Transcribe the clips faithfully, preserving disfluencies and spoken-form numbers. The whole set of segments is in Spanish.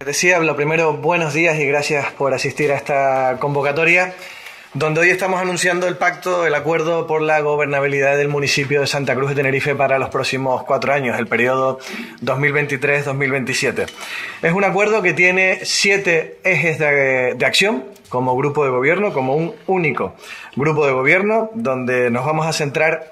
Decía, lo primero, buenos días y gracias por asistir a esta convocatoria, donde hoy estamos anunciando el pacto, el acuerdo por la gobernabilidad del municipio de Santa Cruz de Tenerife para los próximos cuatro años, el periodo dos mil veintitrés dos mil veintisiete. Es un acuerdo que tiene siete ejes de, de acción como grupo de gobierno, como un único grupo de gobierno, donde nos vamos a centrar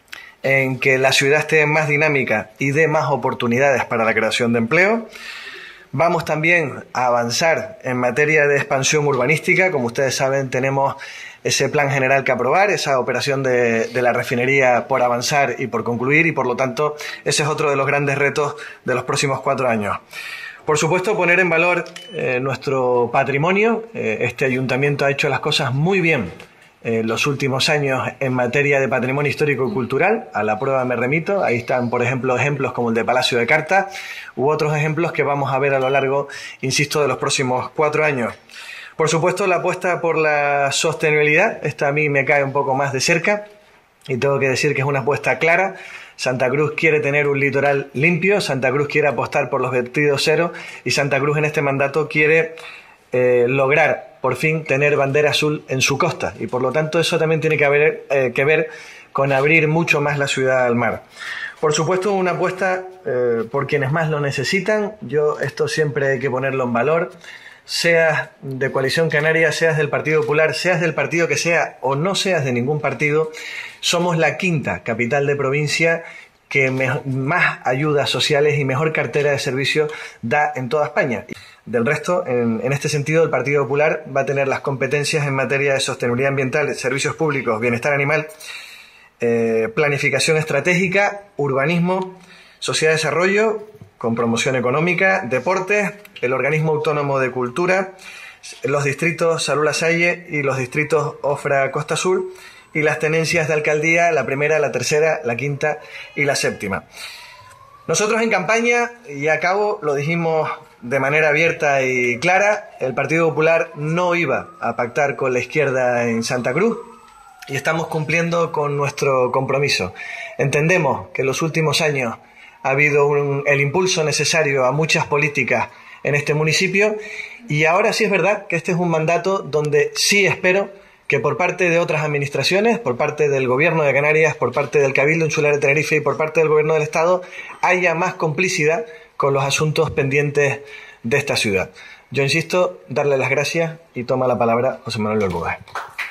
en que la ciudad esté más dinámica y dé más oportunidades para la creación de empleo. Vamos también a avanzar en materia de expansión urbanística. Como ustedes saben, tenemos ese plan general que aprobar, esa operación de, de la refinería por avanzar y por concluir, y por lo tanto ese es otro de los grandes retos de los próximos cuatro años. Por supuesto, poner en valor eh, nuestro patrimonio. Eh, este ayuntamiento ha hecho las cosas muy bien en los últimos años en materia de patrimonio histórico y cultural. A la prueba me remito. Ahí están, por ejemplo, ejemplos como el de Palacio de Carta u otros ejemplos que vamos a ver a lo largo, insisto, de los próximos cuatro años. Por supuesto, la apuesta por la sostenibilidad. Esta a mí me cae un poco más de cerca y tengo que decir que es una apuesta clara. Santa Cruz quiere tener un litoral limpio, Santa Cruz quiere apostar por los vertidos cero y Santa Cruz en este mandato quiere eh, lograr por fin tener bandera azul en su costa, y por lo tanto eso también tiene que, haber, eh, que ver con abrir mucho más la ciudad al mar. Por supuesto, una apuesta eh, por quienes más lo necesitan. Yo esto siempre hay que ponerlo en valor. Seas de Coalición Canaria, seas del Partido Popular, seas del partido que sea o no seas de ningún partido, somos la quinta capital de provincia que más ayudas sociales y mejor cartera de servicios da en toda España. Del resto, en, en este sentido, el Partido Popular va a tener las competencias en materia de sostenibilidad ambiental, servicios públicos, bienestar animal, eh, planificación estratégica, urbanismo, sociedad de desarrollo, con promoción económica, deportes, el organismo autónomo de cultura, los distritos Salud La Salle y los distritos Ofra Costa Sur, y las tenencias de alcaldía, la primera, la tercera, la quinta y la séptima. Nosotros en campaña, y a cabo lo dijimos de manera abierta y clara, el Partido Popular no iba a pactar con la izquierda en Santa Cruz y estamos cumpliendo con nuestro compromiso. Entendemos que en los últimos años ha habido un, el impulso necesario a muchas políticas en este municipio, y ahora sí es verdad que este es un mandato donde sí espero que por parte de otras administraciones, por parte del Gobierno de Canarias, por parte del Cabildo Insular de Tenerife y por parte del Gobierno del Estado, haya más complicidad con los asuntos pendientes de esta ciudad. Yo insisto, darle las gracias, y toma la palabra José Manuel Bermúdez.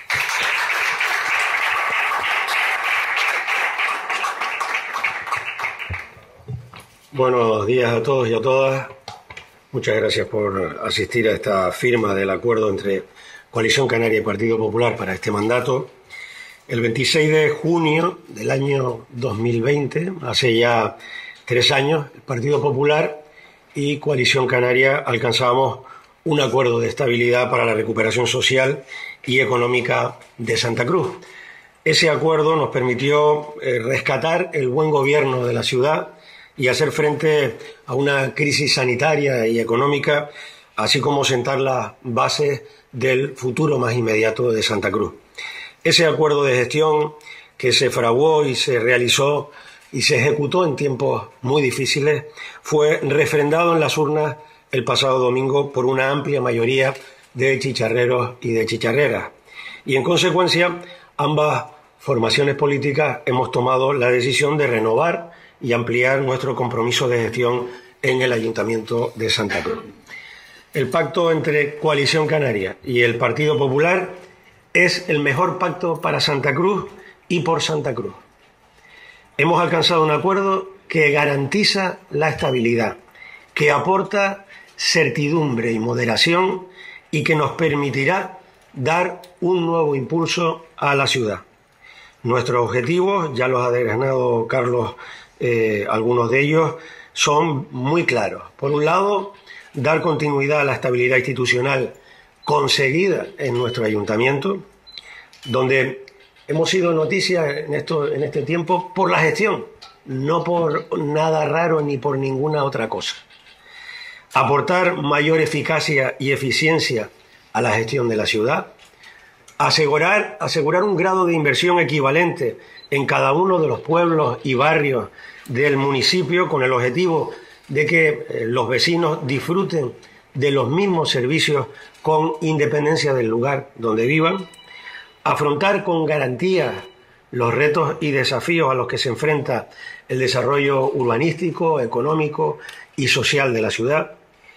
Buenos días a todos y a todas. Muchas gracias por asistir a esta firma del acuerdo entre Coalición Canaria y Partido Popular para este mandato. El veintiséis de junio del año dos mil veinte, hace ya tres años, el Partido Popular y Coalición Canaria alcanzamos un acuerdo de estabilidad para la recuperación social y económica de Santa Cruz. Ese acuerdo nos permitió eh, rescatar el buen gobierno de la ciudad y hacer frente a una crisis sanitaria y económica, así como sentar las bases del futuro más inmediato de Santa Cruz. Ese acuerdo de gestión que se fraguó y se realizó y se ejecutó en tiempos muy difíciles fue refrendado en las urnas el pasado domingo por una amplia mayoría de chicharreros y de chicharreras. Y en consecuencia, ambas formaciones políticas hemos tomado la decisión de renovar y ampliar nuestro compromiso de gestión en el Ayuntamiento de Santa Cruz. El pacto entre Coalición Canaria y el Partido Popular es el mejor pacto para Santa Cruz y por Santa Cruz. Hemos alcanzado un acuerdo que garantiza la estabilidad, que aporta certidumbre y moderación y que nos permitirá dar un nuevo impulso a la ciudad. Nuestros objetivos, ya los ha desgranado Carlos, eh, algunos de ellos, son muy claros. Por un lado, dar continuidad a la estabilidad institucional conseguida en nuestro ayuntamiento, donde hemos sido noticia en, esto, en este tiempo por la gestión, no por nada raro ni por ninguna otra cosa. Aportar mayor eficacia y eficiencia a la gestión de la ciudad, asegurar, asegurar un grado de inversión equivalente en cada uno de los pueblos y barrios del municipio con el objetivo de que eh, los vecinos disfruten de los mismos servicios con independencia del lugar donde vivan, afrontar con garantía los retos y desafíos a los que se enfrenta el desarrollo urbanístico, económico y social de la ciudad,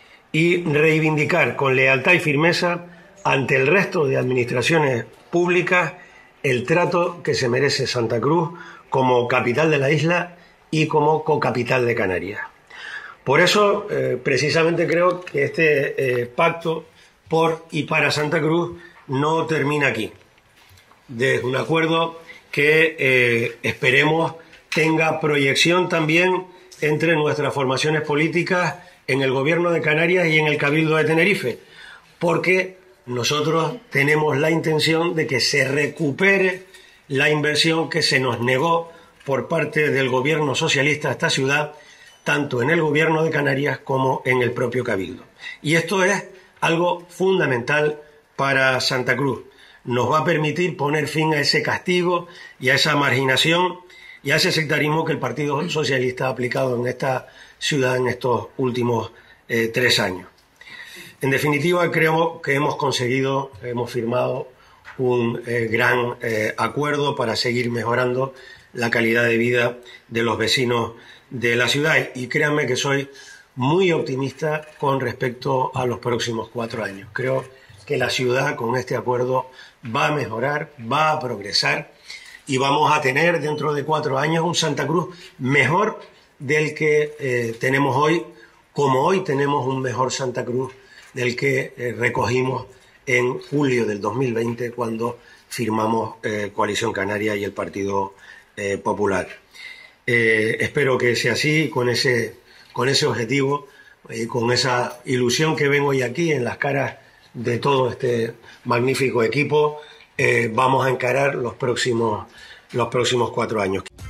y reivindicar con lealtad y firmeza ante el resto de administraciones públicas el trato que se merece Santa Cruz como capital de la isla y como cocapital de Canarias. Por eso, eh, precisamente creo que este eh, pacto por y para Santa Cruz no termina aquí. Es un acuerdo que eh, esperemos tenga proyección también entre nuestras formaciones políticas en el Gobierno de Canarias y en el Cabildo de Tenerife, porque nosotros tenemos la intención de que se recupere la inversión que se nos negó por parte del Gobierno socialista a esta ciudad, tanto en el Gobierno de Canarias como en el propio Cabildo. Y esto es algo fundamental para Santa Cruz. Nos va a permitir poner fin a ese castigo y a esa marginación y a ese sectarismo que el Partido Socialista ha aplicado en esta ciudad en estos últimos eh, tres años. En definitiva, creo que hemos conseguido, hemos firmado un eh, gran eh, acuerdo para seguir mejorando la calidad de vida de los vecinos de la ciudad. Y créanme que soy muy optimista con respecto a los próximos cuatro años. Creo que la ciudad con este acuerdo va a mejorar, va a progresar y vamos a tener dentro de cuatro años un Santa Cruz mejor del que eh, tenemos hoy, como hoy tenemos un mejor Santa Cruz del que eh, recogimos en julio del dos mil veinte cuando firmamos eh, Coalición Canaria y el Partido eh, Popular. Eh, espero que sea así, con ese, con ese objetivo, eh, con esa ilusión que ven hoy aquí en las caras de todo este magnífico equipo, eh, vamos a encarar los próximos, los próximos cuatro años.